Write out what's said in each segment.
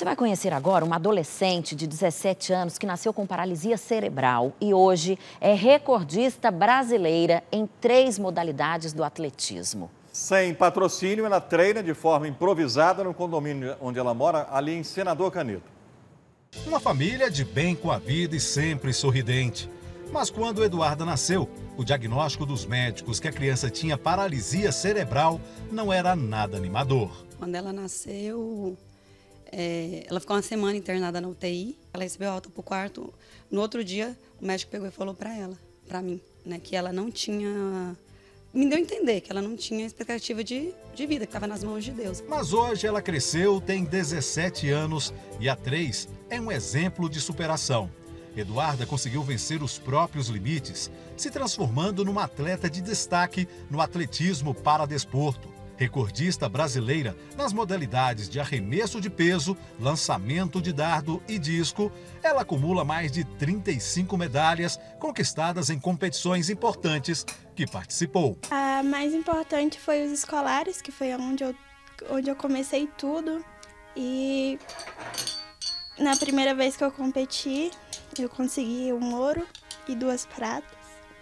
Você vai conhecer agora uma adolescente de 17 anos que nasceu com paralisia cerebral e hoje é recordista brasileira em 3 modalidades do atletismo. Sem patrocínio, ela treina de forma improvisada no condomínio onde ela mora, ali em Senador Canedo. Uma família de bem com a vida e sempre sorridente. Mas quando Eduarda nasceu, o diagnóstico dos médicos que a criança tinha paralisia cerebral não era nada animador. Quando ela nasceu, ela ficou uma semana internada na UTI, ela recebeu alta para o quarto. No outro dia, o médico pegou e falou para mim, né, que ela não tinha... Me deu a entender que ela não tinha expectativa de vida, que estava nas mãos de Deus. Mas hoje ela cresceu, tem 17 anos e a 3 é um exemplo de superação. Eduarda conseguiu vencer os próprios limites, se transformando numa atleta de destaque no atletismo para desporto. Recordista brasileira nas modalidades de arremesso de peso, lançamento de dardo e disco, ela acumula mais de 35 medalhas conquistadas em competições importantes que participou. A mais importante foi os escolares, que foi onde eu comecei tudo. E na primeira vez que eu competi, eu consegui um ouro e 2 pratas.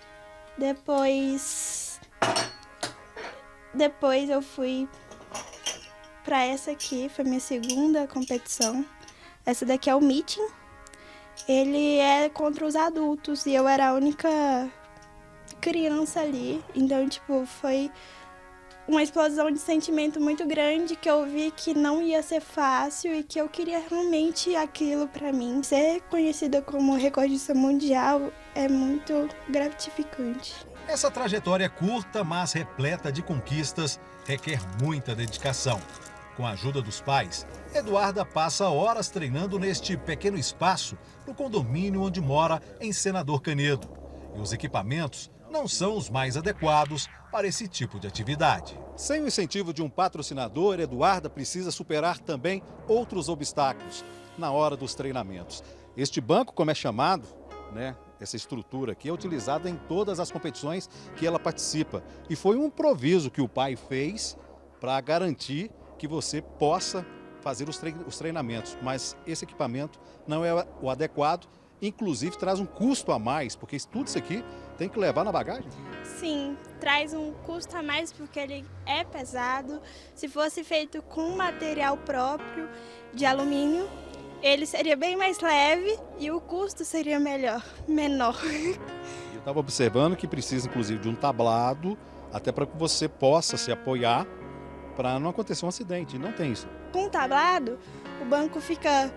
Depois eu fui para essa aqui, foi minha segunda competição. Essa daqui é o meeting. Ele é contra os adultos e eu era a única criança ali. Então, foi uma explosão de sentimento muito grande, que eu vi que não ia ser fácil e que eu queria realmente aquilo para mim. Ser conhecida como recordista mundial é muito gratificante. Essa trajetória curta, mas repleta de conquistas, requer muita dedicação. Com a ajuda dos pais, Eduarda passa horas treinando neste pequeno espaço no condomínio onde mora, em Senador Canedo. E os equipamentos não são os mais adequados para esse tipo de atividade. Sem o incentivo de um patrocinador, Eduarda precisa superar também outros obstáculos na hora dos treinamentos. Este banco, como é chamado, essa estrutura aqui é utilizada em todas as competições que ela participa. E foi um improviso que o pai fez para garantir que você possa fazer os treinamentos. Mas esse equipamento não é o adequado, inclusive traz um custo a mais, porque tudo isso aqui tem que levar na bagagem? Sim, traz um custo a mais porque ele é pesado. Se fosse feito com material próprio de alumínio, ele seria bem mais leve e o custo seria menor. Eu estava observando que precisa, inclusive, de um tablado, até para que você possa se apoiar para não acontecer um acidente. Não tem isso. Com o tablado, o banco fica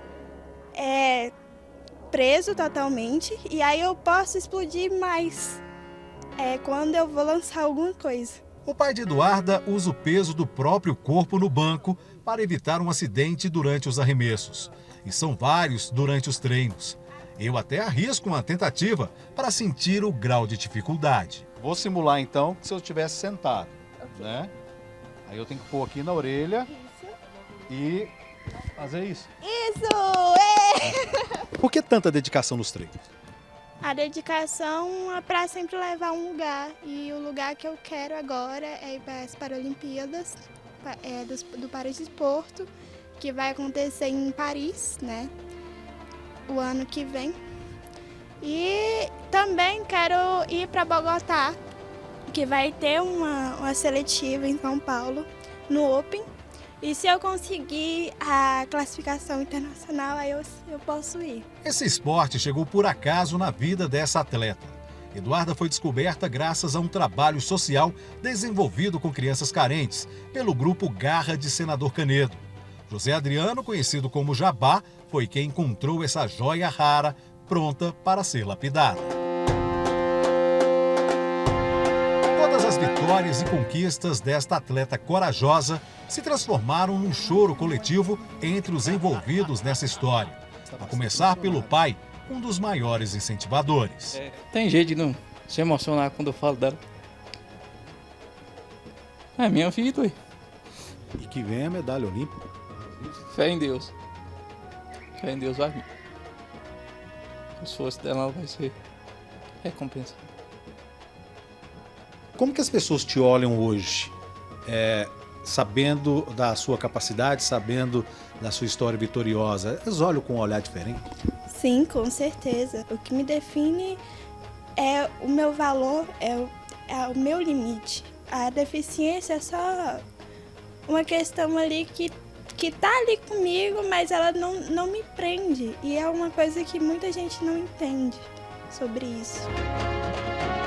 preso totalmente e aí eu posso explodir mais quando eu vou lançar alguma coisa. O pai de Eduarda usa o peso do próprio corpo no banco para evitar um acidente durante os arremessos. E são vários durante os treinos. Eu até arrisco uma tentativa para sentir o grau de dificuldade. Vou simular então que se eu estivesse sentado, né? Aí eu tenho que pôr aqui na orelha e fazer isso. Isso! Por que tanta dedicação nos treinos? A dedicação é para sempre levar a um lugar. E o lugar que eu quero agora é ir para as Paralimpíadas do Paradesporto, que vai acontecer em Paris, né, o ano que vem. E também quero ir para Bogotá, que vai ter uma seletiva em São Paulo, no Open. E se eu conseguir a classificação internacional, aí eu posso ir. Esse esporte chegou por acaso na vida dessa atleta. Eduarda foi descoberta graças a um trabalho social desenvolvido com crianças carentes pelo grupo Garra de Senador Canedo. José Adriano, conhecido como Jabá, foi quem encontrou essa joia rara, pronta para ser lapidada. Todas as vitórias e conquistas desta atleta corajosa se transformaram num choro coletivo entre os envolvidos nessa história. A começar pelo pai, um dos maiores incentivadores. Tem jeito de não se emocionar quando eu falo dela. É minha filha, ué. E que vem a medalha olímpica. Fé em Deus. Fé em Deus vai vir. O esforço dela vai ser recompensado. Como que as pessoas te olham hoje, sabendo da sua capacidade, sabendo da sua história vitoriosa, eles olham com um olhar diferente? Sim, com certeza. O que me define é o meu valor, é o meu limite. A deficiência é só uma questão ali que tá ali comigo, mas ela não me prende. E é uma coisa que muita gente não entende sobre isso.